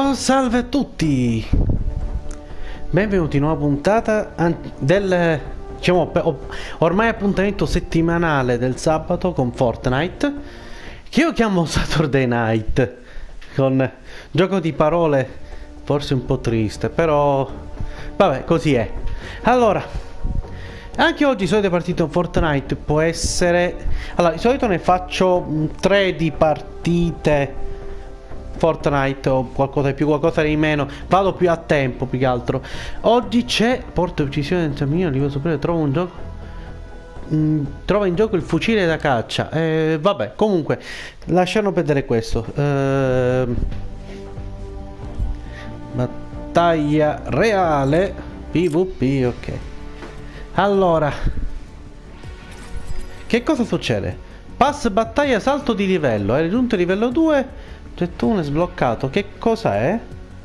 Oh, salve a tutti! Benvenuti in una puntata del, diciamo, ormai appuntamento settimanale del sabato con Fortnite, che io chiamo Saturday Night, con gioco di parole forse un po' triste, però vabbè, così è. Allora, anche oggi solite partite con Fortnite può essere... Allora, di solito ne faccio 3 di partite Fortnite o qualcosa di più, qualcosa di meno. Vado più a tempo, più che altro. Oggi c'è porta uccisione senza mio livello superiore. Trova in gioco il fucile da caccia. Vabbè, comunque, lasciamo perdere questo. Battaglia reale PvP, ok. Allora, che cosa succede? Pass battaglia salto di livello. Hai raggiunto il livello 2. Gettone sbloccato. Che cosa è?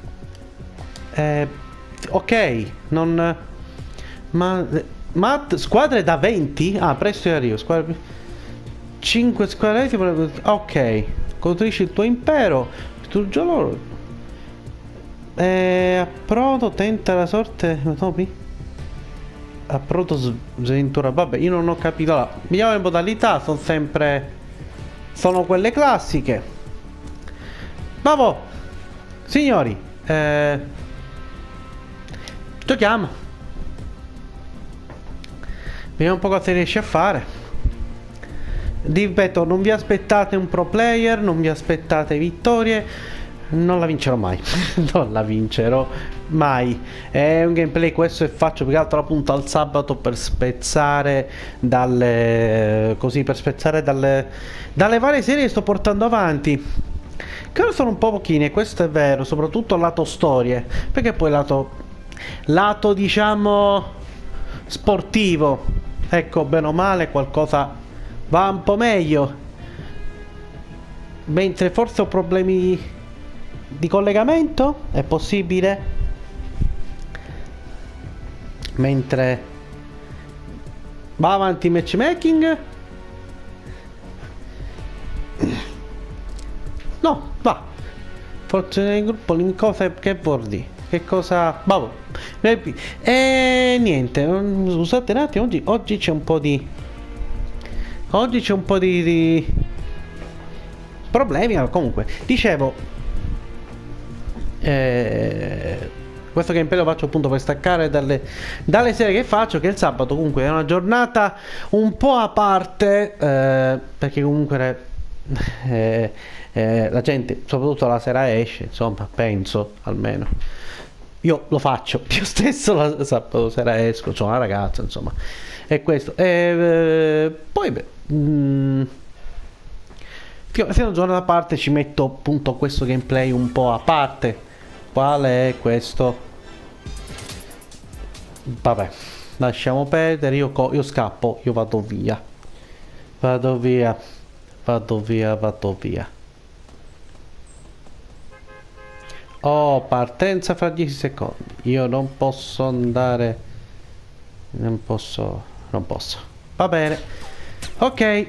Ok, non... Ma squadre da 20? Ah, presto arrivo. 5 squadre. Ok. Costruisci il tuo impero. Distruggi loro. Approdo, tenta la sorte. Topi? Approdo sventura. Vabbè, io non ho capito. Allora, vediamo le modalità. Sono sempre... Sono quelle classiche. Bravo! Signori, giochiamo. Vediamo un po' cosa riesce a fare. Ripeto, non vi aspettate un pro player, non vi aspettate vittorie. Non la vincerò mai. Non la vincerò mai. È un gameplay questo e faccio più che altro appunto al sabato per spezzare dalle... Così, per spezzare dalle varie serie che sto portando avanti. Che sono un po' pochine, questo è vero, soprattutto lato storie, perché poi lato diciamo sportivo, ecco, bene o male qualcosa va un po' meglio, mentre forse ho problemi di collegamento, è possibile, mentre va avanti matchmaking. No, va. Forse nel gruppo cosa che vuol dire? Che cosa... Vabbè. E niente, scusate un attimo, oggi c'è un po' di... Oggi c'è un po' di problemi, ma comunque. Dicevo... questo gameplay lo faccio appunto per staccare dalle serie che faccio, che il sabato comunque è una giornata un po' a parte, perché comunque... la gente soprattutto la sera esce, insomma, penso almeno io lo faccio io stesso la sabato sera esco, c'ho una ragazza, insomma, è questo. Poi beh, se una giornata a parte ci metto appunto questo gameplay un po' a parte. Quale è questo? Vabbè, lasciamo perdere, io scappo, io vado via. Oh, partenza fra 10 secondi. Io non posso andare. Non posso. Va bene. Ok.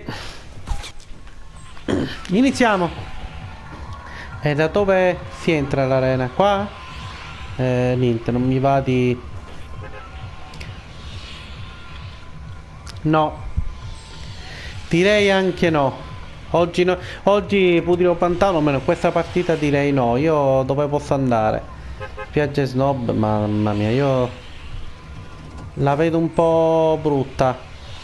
Iniziamo. E da dove si entra all'arena? Qua? Niente, non mi va di... No. Direi anche no. Oggi no, oggi Putino Pantano, almeno questa partita direi no. Io dove posso andare? Spiagge Snob, mamma mia, io la vedo un po' brutta.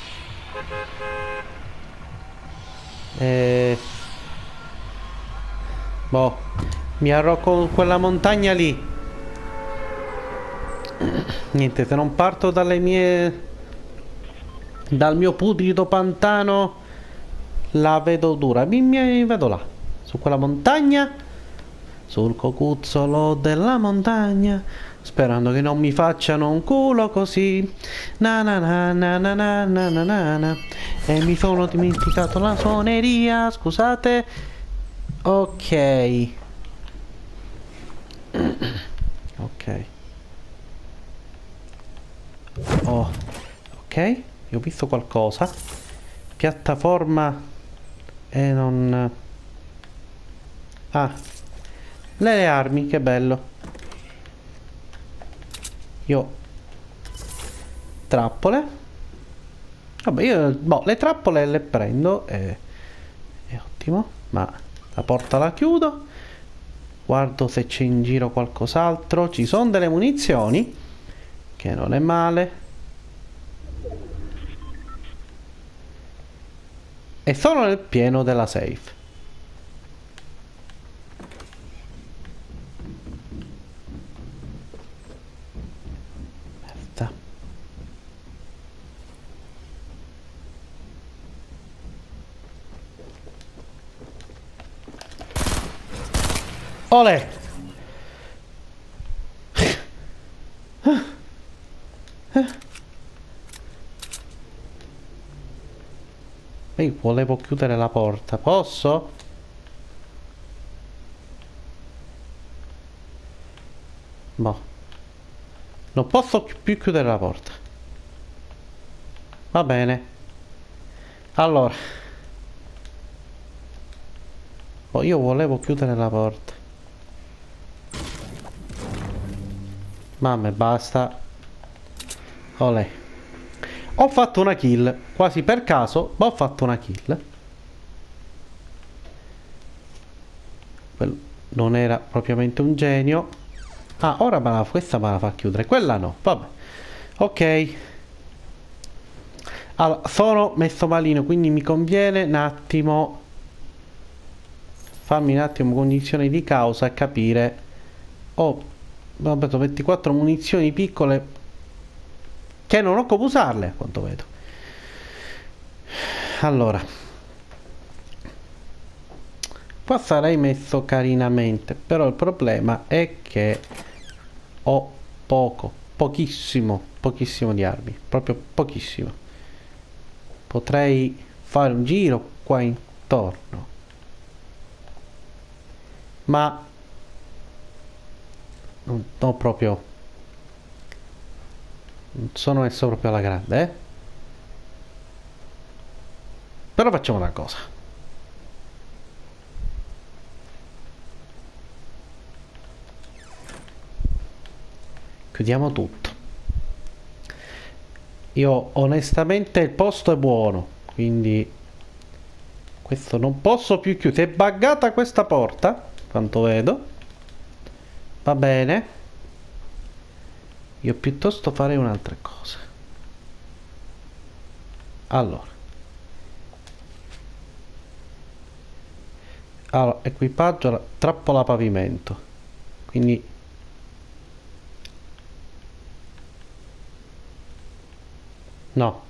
Boh, mi arrocco con quella montagna lì. Niente, se non parto dal mio putrido pantano, la vedo dura. Mi vedo là, su quella montagna, sul cocuzzolo della montagna, sperando che non mi facciano un culo così. Na na na na na na na na na na. E mi sono dimenticato la suoneria, scusate. Ok. Ok. Oh, ok. Io ho visto qualcosa. Piattaforma. E non... Ah, Le armi, che bello. Io... Trappole. Vabbè, io... Boh, le trappole le prendo e... È ottimo. Ma la porta la chiudo. Guardo se c'è in giro qualcos'altro. Ci sono delle munizioni, che non è male. E sono nel pieno della safe. Merda. Olè! Io volevo chiudere la porta. Posso? Boh. Non posso più chiudere la porta. Va bene. Allora. Oh, io volevo chiudere la porta. Mamma, basta. Olè. Ho fatto una kill. Quasi per caso, ma ho fatto una kill. Quello non era propriamente un genio. Ah, ora questa me la fa chiudere. Quella no. Vabbè. Ok. Allora, sono messo malino, quindi mi conviene un attimo farmi un attimo cognizione di causa e capire. Oh, vabbè, 24 munizioni piccole che non ho come usarle, a quanto vedo. Allora, qua sarei messo carinamente, però il problema è che ho pochissimo di armi, proprio pochissimo. Potrei fare un giro qua intorno, ma non ho proprio, non sono messo proprio alla grande, eh? Però facciamo una cosa. Chiudiamo tutto. Io onestamente il posto è buono, quindi questo non posso più chiudere. È buggata questa porta, quanto vedo. Va bene. Io piuttosto farei un'altra cosa. Allora, equipaggio, trappola pavimento. Quindi no.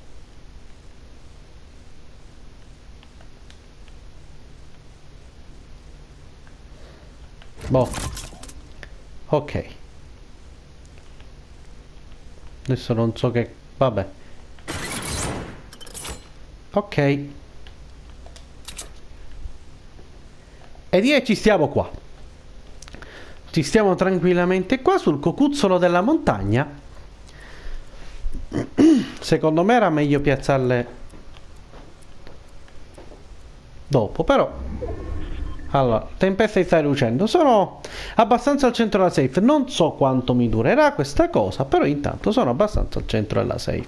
Boh. Ok. Adesso non so che... Vabbè. Ok. E direi ci stiamo qua. Ci stiamo tranquillamente qua sul cocuzzolo della montagna. Secondo me era meglio piazzarle dopo, però... Allora, tempesta di stai lucendo. Sono abbastanza al centro della safe. Non so quanto mi durerà questa cosa, però intanto sono abbastanza al centro della safe.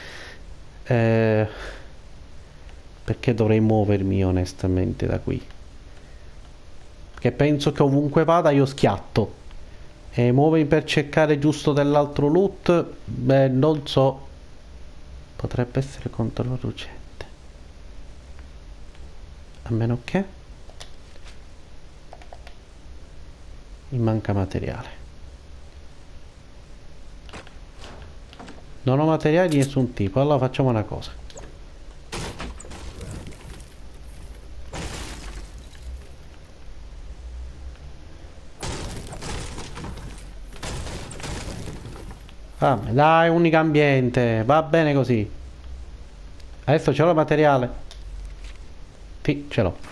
Perché dovrei muovermi onestamente da qui? Che penso che ovunque vada io schiatto. E muovermi per cercare giusto dell'altro loot? Beh, non so. Potrebbe essere controproducente. A meno che... mi manca materiale. Non ho materiale di nessun tipo. Allora facciamo una cosa. Ah, dai, unica ambiente. Va bene così. Adesso ce l'ho il materiale. Sì, ce l'ho.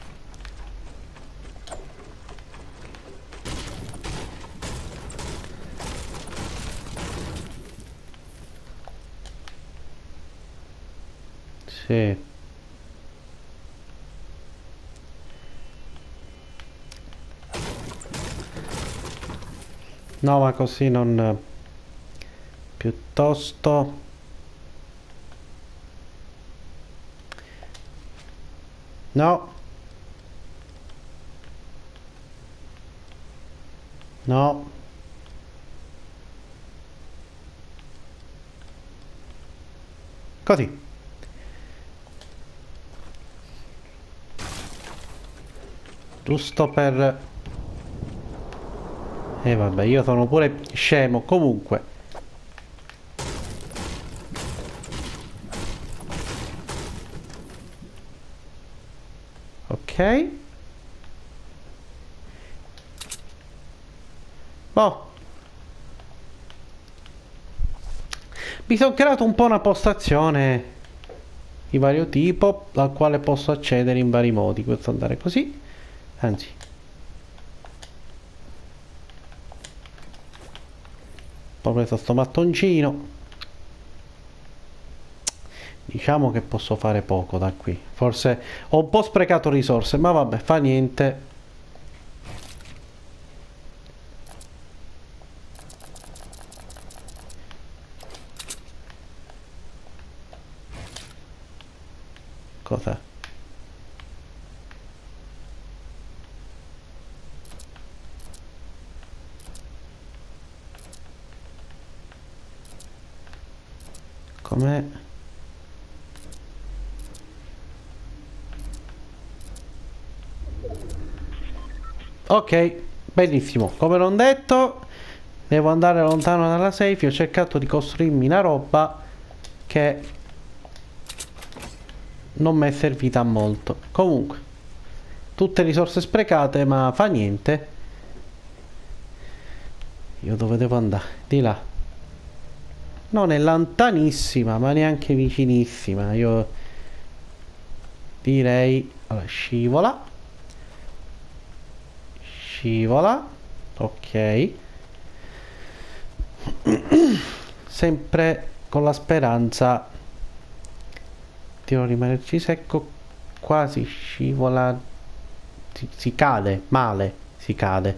Sì. No, ma così non... Piuttosto... No. No. Così. Giusto per... E vabbè, io sono pure scemo. Comunque. Ok. Oh. Mi sono creato un po' una postazione di vario tipo al quale posso accedere in vari modi. Posso andare così. Anzi. Ho preso sto mattoncino. Diciamo che posso fare poco da qui. Forse ho un po' sprecato risorse, ma vabbè, fa niente. Cos'è? Com'è? Ok, benissimo. Come non detto, devo andare lontano dalla safe. Ho cercato di costruirmi una roba che non mi è servita a molto. Comunque, tutte risorse sprecate, ma fa niente. Io dove devo andare? Di là. Non è lontanissima, ma neanche vicinissima. Io direi... Allora, scivola. Scivola. Ok. Sempre con la speranza di non rimanerci secco. Quasi scivola. Si cade. Male. Si cade.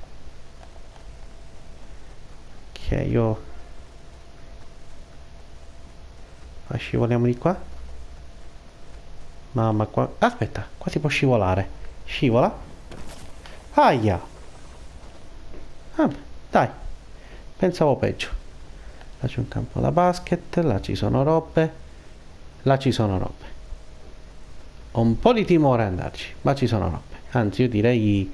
Ok, io... Ma scivoliamo di qua? Mamma qua... Aspetta, qua si può scivolare. Scivola. Aia. Ah, dai. Pensavo peggio. Là c'è un campo da basket. Là ci sono robe. Là ci sono robe. Ho un po' di timore ad andarci, ma ci sono robe. Anzi, io direi...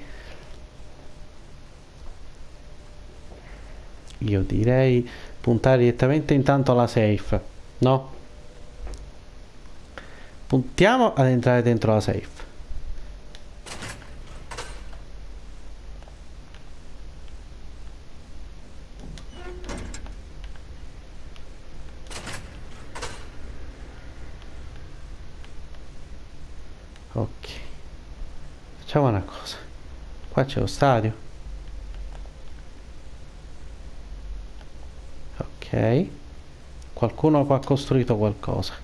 Io direi puntare direttamente intanto alla safe. No? Puntiamo ad entrare dentro la safe. Ok. Facciamo una cosa. Qua c'è lo stadio. Ok. Qualcuno qua ha costruito qualcosa.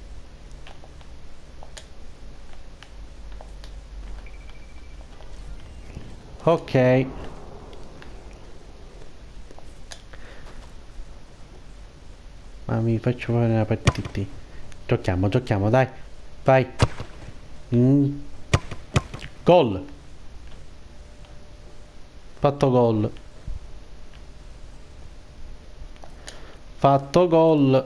Ok. Ma mi faccio fare una partita. Giochiamo, giochiamo, dai. Vai. Mm. Gol. Fatto gol. Fatto gol.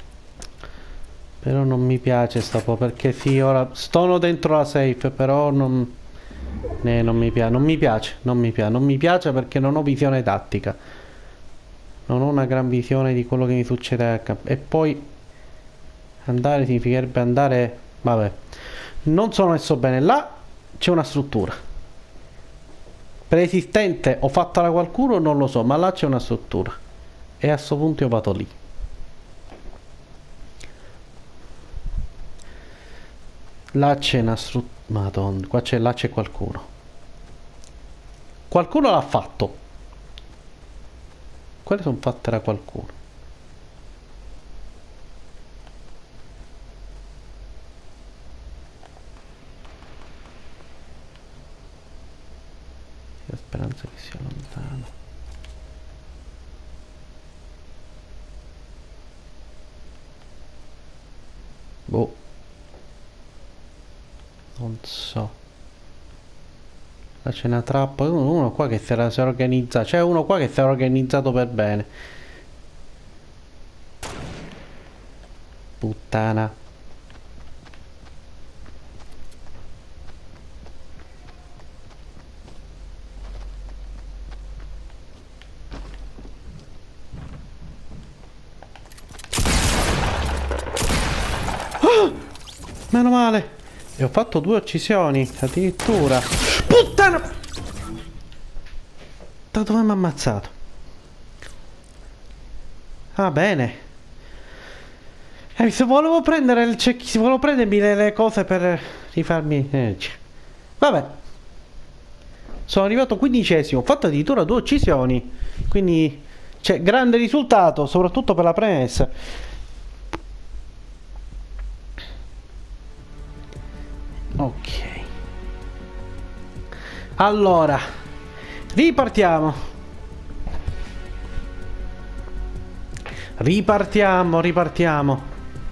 Però non mi piace sta po' perché sì, ora sono dentro la safe, però non... non mi piace, non mi piace, non mi piace, non mi piace perché non ho visione tattica. Non ho una gran visione di quello che mi succede a campo. E poi andare significherebbe andare... Vabbè. Non sono messo bene. Là c'è una struttura. Preesistente o fatta da qualcuno non lo so, ma là c'è una struttura. E a sto punto io vado lì. Là c'è una struttura... Madonna, qua c'è... Là c'è qualcuno. Qualcuno l'ha fatto. Quelle sono fatte da qualcuno. Ho speranza che sia lontano. Boh. Non so. Là c'è una trappola. Uno qua che si era organizzato. C'è uno qua che si era organizzato per bene. Puttana. Meno male. E ho fatto 2 uccisioni. Addirittura. Puttana. Da dove mi ha ammazzato? Ah, bene. Se volevo prendere il volevo prendermi le cose per rifarmi. Vabbè. Sono arrivato 15esimo. Ho fatto addirittura 2 uccisioni. Quindi c'è grande risultato, soprattutto per la premessa. Ok. Allora, ripartiamo. Ripartiamo.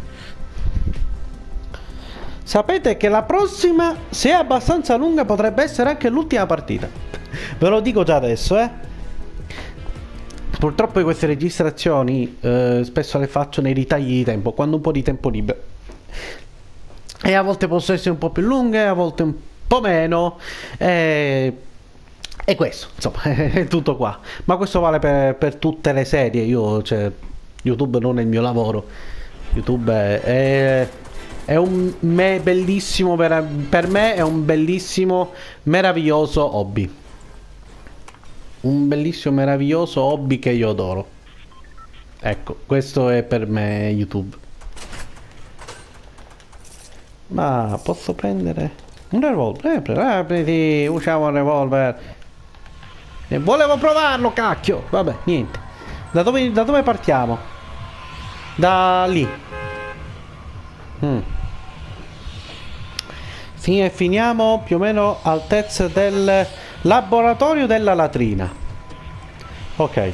Sapete che la prossima, se è abbastanza lunga, potrebbe essere anche l'ultima partita. Ve lo dico già adesso, Purtroppo queste registrazioni spesso le faccio nei ritagli di tempo, quando ho un po' di tempo libero. E a volte possono essere un po' più lunghe, a volte un po' meno. E questo, insomma, è tutto qua. Ma questo vale per tutte le serie. Cioè, YouTube non è il mio lavoro. YouTube è un bellissimo, per me è un bellissimo, meraviglioso hobby. Un bellissimo, meraviglioso hobby che io adoro. Ecco, questo è per me YouTube. Ma posso prendere un revolver? Sì, usiamo un revolver. E volevo provarlo, cacchio. Vabbè, niente. Da dove partiamo? Da lì. Finiamo più o meno all'altezza del laboratorio della latrina. Ok.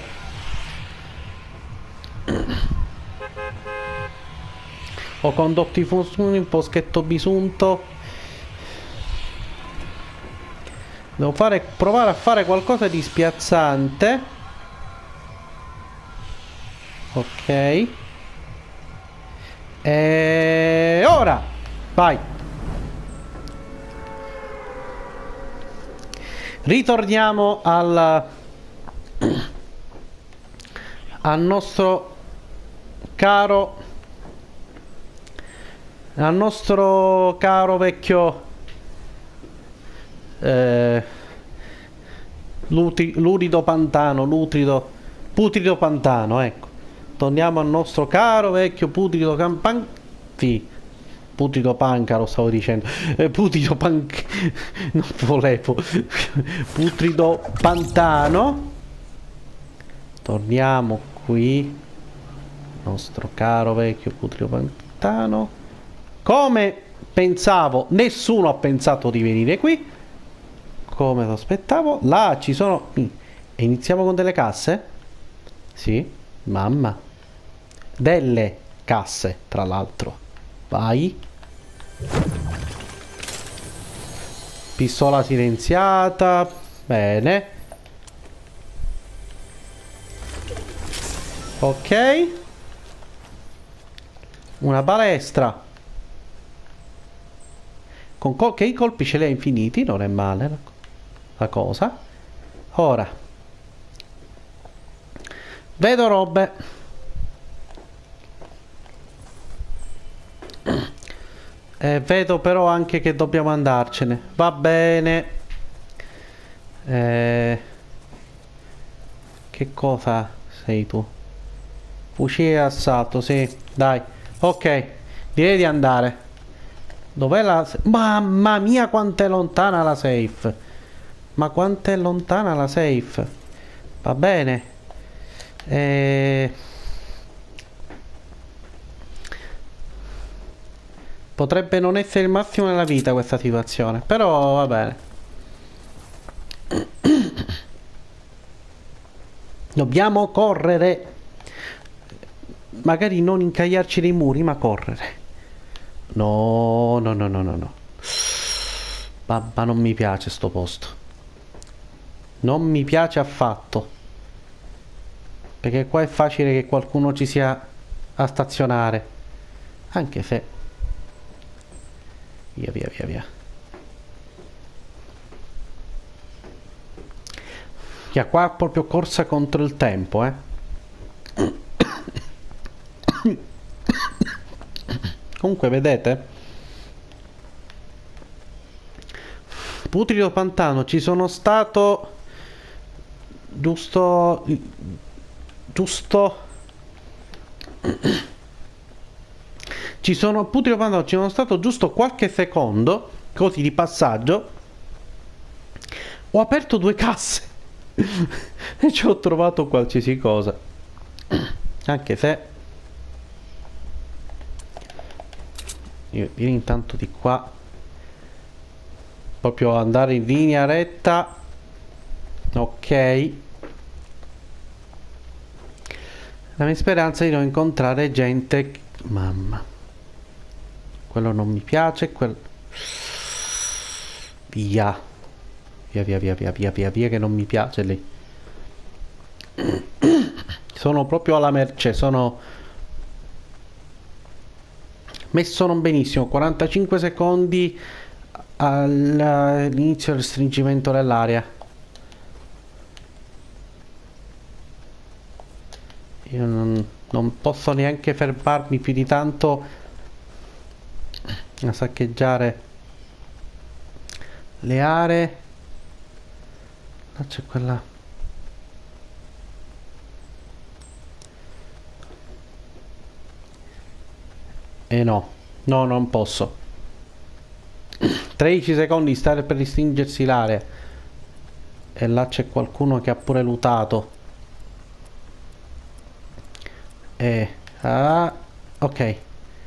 Ho condotto i funghi, un poschetto bisunto. Devo provare a fare qualcosa di spiazzante. Ok. E ora vai. Ritorniamo al nostro caro vecchio lurido pantano, putrido pantano, ecco. Torniamo al nostro caro vecchio putrido putrido pancaro stavo dicendo. Putrido non volevo. Putrido pantano. Torniamo qui. Nostro caro vecchio putrido pantano. Come pensavo, nessuno ha pensato di venire qui. Come lo aspettavo. Là ci sono. E iniziamo con delle casse? Sì, mamma. Delle casse, tra l'altro. Vai. Pistola silenziata. Bene. Ok. Una balestra. Che i colpi ce li ha infiniti, non è male la cosa. Ora vedo robe. Vedo però anche che dobbiamo andarcene. Va bene. Che cosa sei tu? Fucile d'assalto, sì. Dai. Ok. Direi di andare. Dov'è la... Mamma mia quanto è lontana la safe. Ma quanto è lontana la safe. Va bene. Potrebbe non essere il massimo nella vita questa situazione. Però va bene. Dobbiamo correre. Magari non incagliarci nei muri, ma correre. No, no, no, no, no, no. Ma non mi piace sto posto. Non mi piace affatto. Perché qua è facile che qualcuno ci sia a stazionare. Anche se... Via, via, via, via. Che qua è proprio corsa contro il tempo, eh. Comunque, vedete? Putrido Pantano, ci sono stato... Giusto... Giusto... Ci sono... Putrido Pantano, ci sono stato giusto qualche secondo, così di passaggio. Ho aperto due casse. E ci ho trovato qualsiasi cosa. Anche se... Io vieni intanto di qua. Proprio andare in linea retta. Ok. La mia speranza è di non incontrare gente... Mamma. Quello non mi piace. Via. Via, via, via, via, via, via, via, che non mi piace lì. Sono proprio alla merce, sono... Messo non benissimo, 45 secondi all'inizio del stringimento dell'aria. Io non posso neanche fermarmi più di tanto a saccheggiare le aree. Là c'è quella... no, no, non posso. 13 secondi stare per restringersi l'area. E là c'è qualcuno che ha pure lootato. Ok.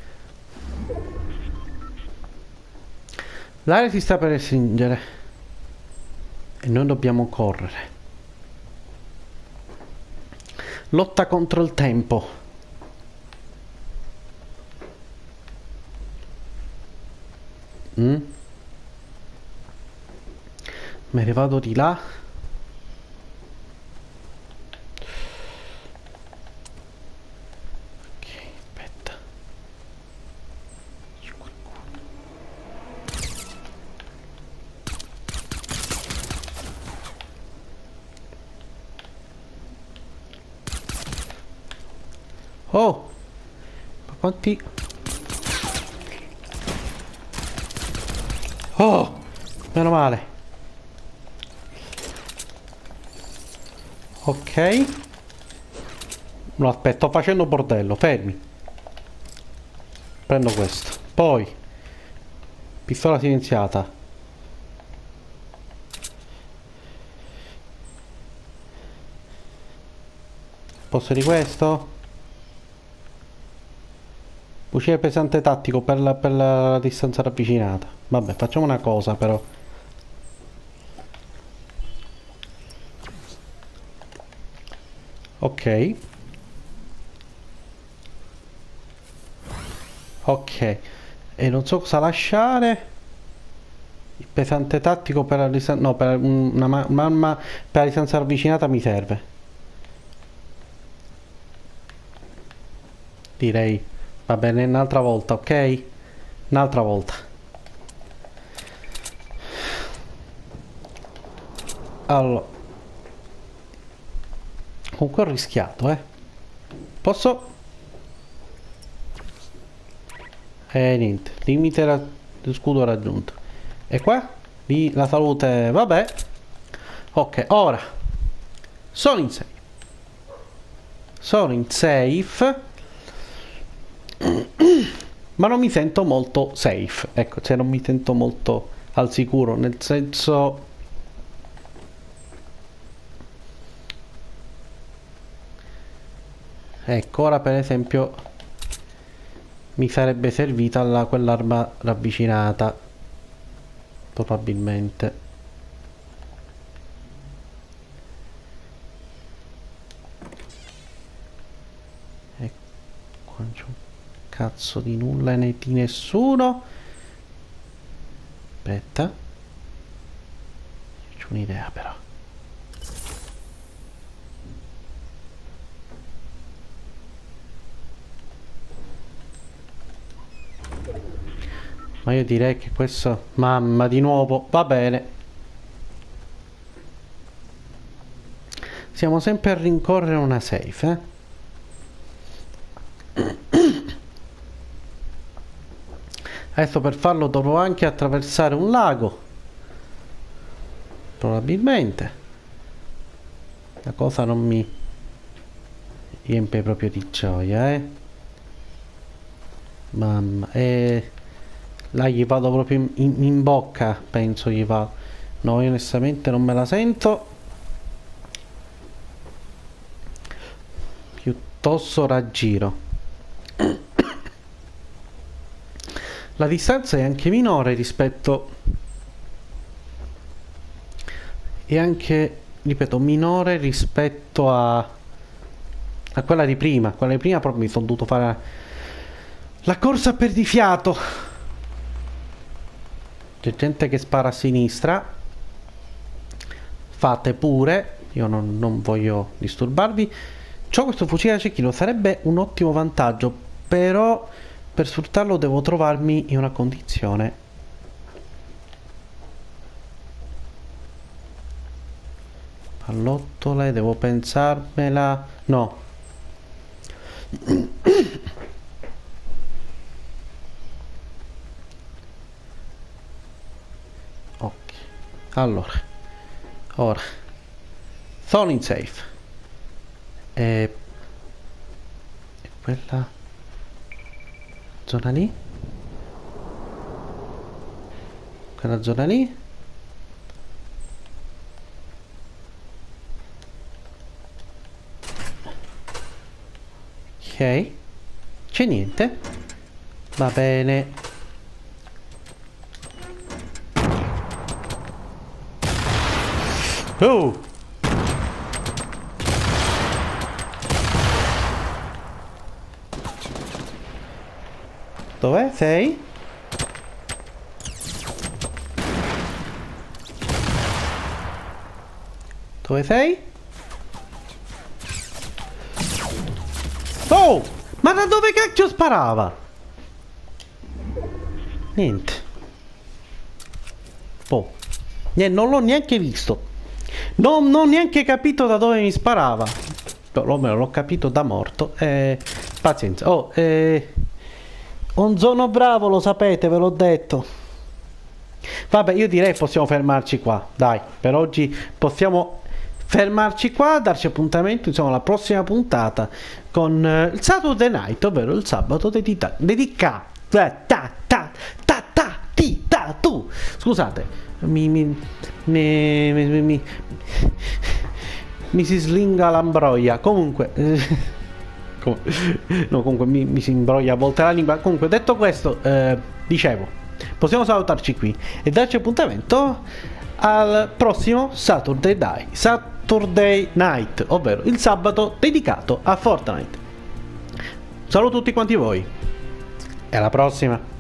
L'area si sta per restringere. E noi dobbiamo correre. Lotta contro il tempo. Me ne vado di là. Ok, aspetta. C'è qualcuno. Oh! Ma quanti... Oh! Meno male. Ok. No, aspetta, sto facendo bordello, fermi. Prendo questo. Poi pistola silenziata. Posso di questo? Fucile pesante tattico per la distanza ravvicinata. Vabbè, facciamo una cosa però. Ok. Ok. E non so cosa lasciare. Il pesante tattico per la distanza... No, per una mamma per la distanza ravvicinata mi serve. Direi. Va bene, un'altra volta, ok? Un'altra volta. Allora. Comunque ho rischiato, eh. Posso? Niente. Limite del scudo raggiunto. E qua? Lì la salute, vabbè. Ok, ora. Sono in safe. Sono in safe. Ma non mi sento molto safe. Ecco, cioè non mi sento molto al sicuro. Nel senso... Ecco, ora per esempio mi sarebbe servita quell'arma ravvicinata. Probabilmente. Ecco, qua c'è un cazzo di nulla né di nessuno. Aspetta. C'ho un'idea però. Ma io direi che questo... Mamma, di nuovo, va bene. Siamo sempre a rincorrere una safe, Adesso per farlo dovrò anche attraversare un lago. Probabilmente. La cosa non mi riempie proprio di gioia, Mamma, là gli vado proprio in bocca, penso gli vado. No, io onestamente non me la sento. Piuttosto raggiro. La distanza è anche minore rispetto... E anche, ripeto, minore rispetto a quella di prima. Quella di prima proprio mi sono dovuto fare la corsa a perdifiato. C'è gente che spara a sinistra. Fate pure. Io non voglio disturbarvi. C'ho questo fucile da cecchino. Sarebbe un ottimo vantaggio. Però per sfruttarlo devo trovarmi in una condizione. Pallottole, devo pensarmela. No. Ok. Allora. Ora. Sono in safe. E quella zona lì? Quella zona lì? Ok, c'è niente. Va bene. Oh! Dov'è? Sei? Dove sei? Oh! Ma da dove cacchio sparava? Niente. Oh. Non l'ho neanche visto. Non ho neanche capito da dove mi sparava. L'ho capito da morto. Pazienza. Oh, non sono bravo, lo sapete, ve l'ho detto. Vabbè, io direi possiamo fermarci qua. Dai, per oggi possiamo fermarci qua, darci appuntamento, insomma, alla prossima puntata con il Saturday Night, ovvero il sabato dedicato. Tu. Scusate, mi si slinga l'ambroia. Comunque, no, comunque mi si imbroglia a volte la lingua. Comunque, detto questo, dicevo, possiamo salutarci qui e darci appuntamento al prossimo Saturday Night, ovvero il sabato dedicato a Fortnite. Saluto tutti quanti voi e alla prossima.